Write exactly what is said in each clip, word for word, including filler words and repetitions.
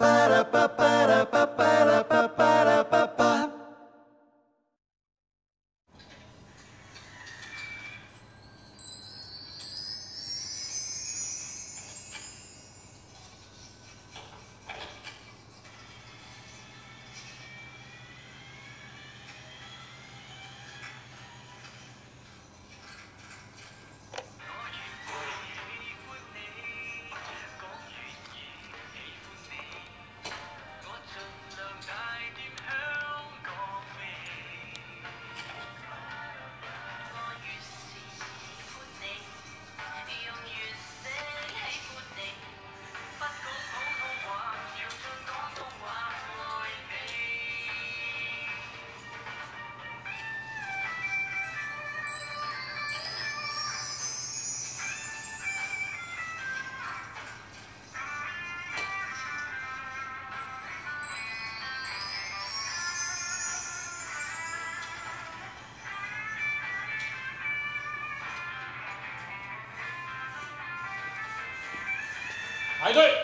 排队。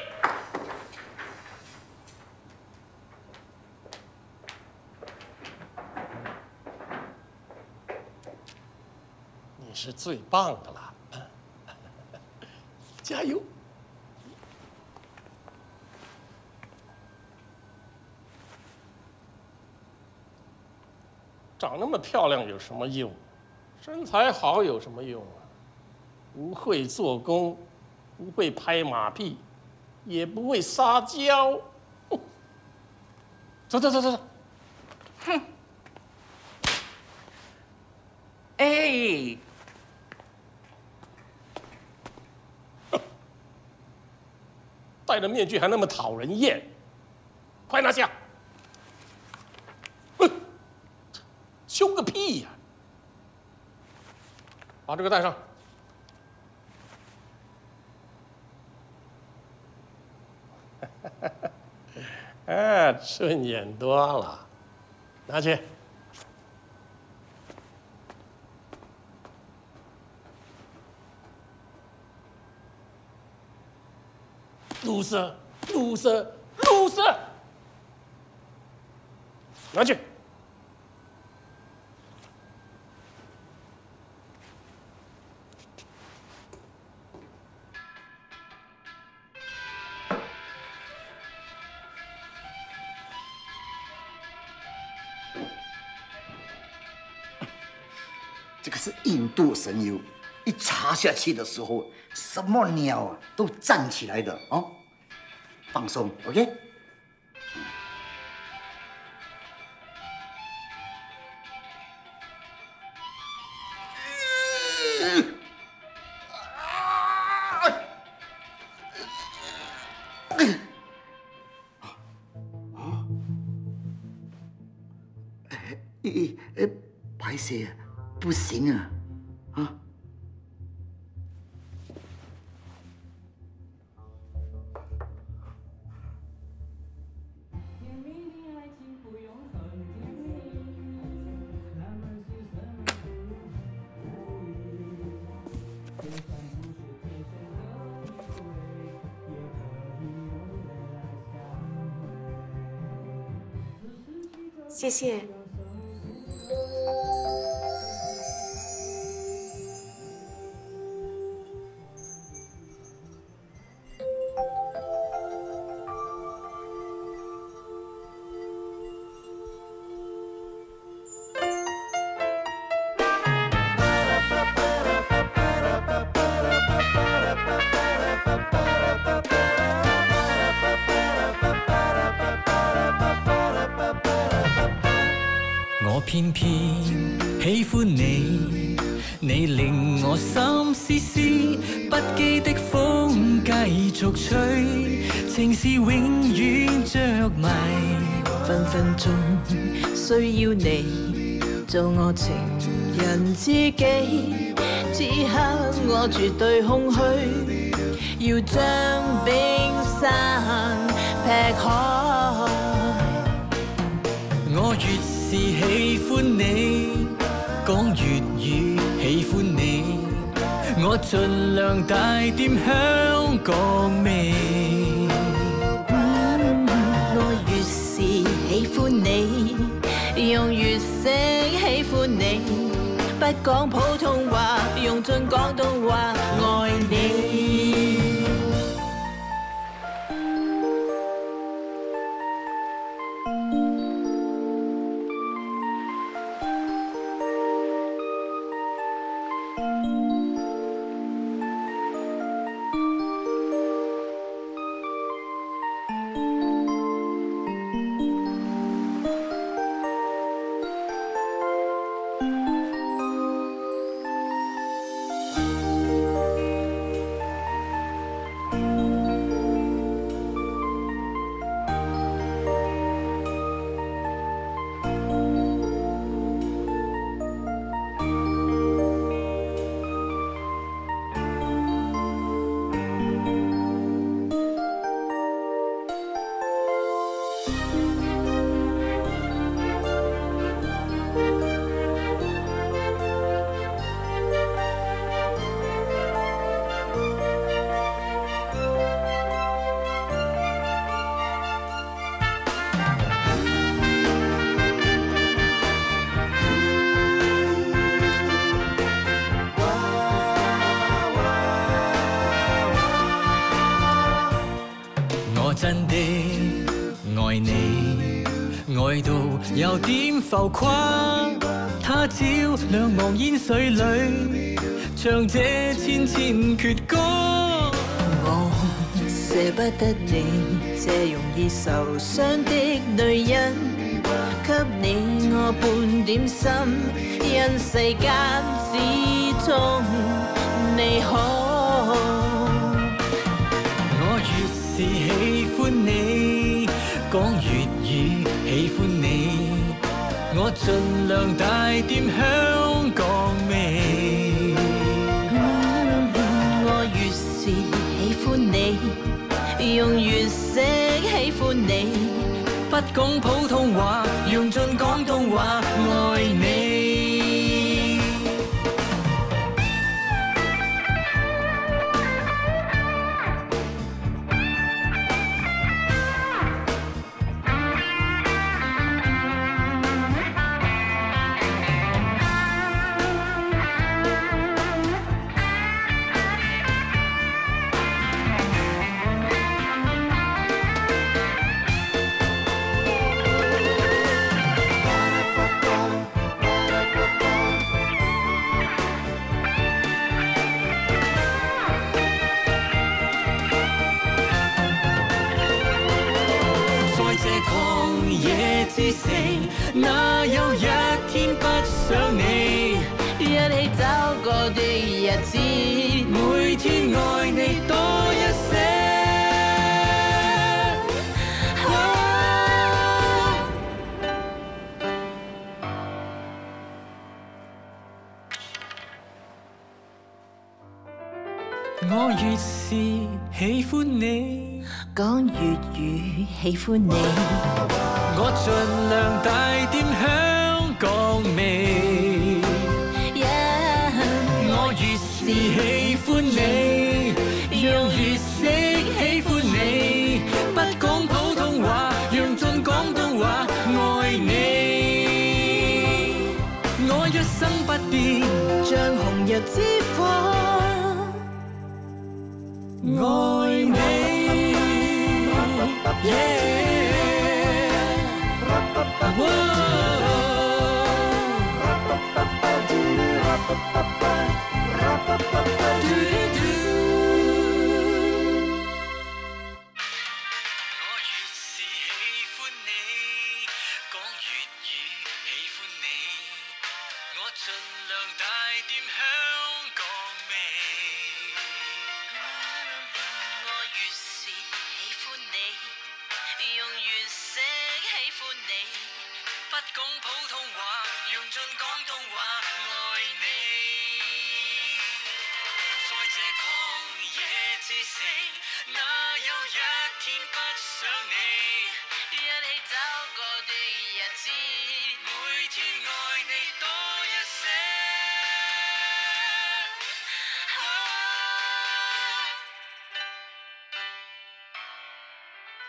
你是最棒的了，加油！长那么漂亮有什么用？身材好有什么用啊？不会做工，不会拍马屁。 也不会撒娇，走走走走走， 哼！哎， 戴着面具还那么讨人厌，快拿下！嗯，凶个屁呀！把这个带上。 哎，顺眼多了，拿去。loser loser loser， 拿去。 这个是印度神油，一插下去的时候，什么鸟啊都站起来的哦。放松 ，OK。哎哎哎，拍谁啊？ 不行啊，啊！ 谢谢。 我偏偏喜歡你，你令我心思思，不羈的風繼續吹，情是永遠着迷，分分鐘需要你做我情人知己，此刻我絕對空虛，要將冰山劈開，我越 是喜歡你，講粵語喜歡你，我盡量帶點香港味。嗯識喜歡你，不講普通話，用盡廣東話愛你。 真的愛你，愛到有點浮誇。他照亮茫煙水裏，唱這千千闕歌。 我捨不得你，這容易受傷的女人，給你我半點心，因世間始終你可。 是喜歡你，講粵語喜歡你，我盡量帶點香港味。 嗯、我越是喜歡你，用越識喜歡你， 不講普通話，用盡廣東話愛你。哪有一天不想你， 一起走過的日子， 每天愛你多一些。我越是喜歡你， 講粵語喜歡你， 我盡量帶點香港味。 Yeah, 我越是喜歡你，讓越識喜歡你，不講普通話，用盡廣東話愛你。我一生不變， 像紅日之火。 愛你 yeah,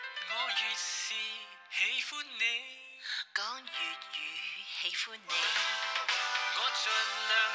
我越是喜歡你， 講粵語喜歡你， 我盡量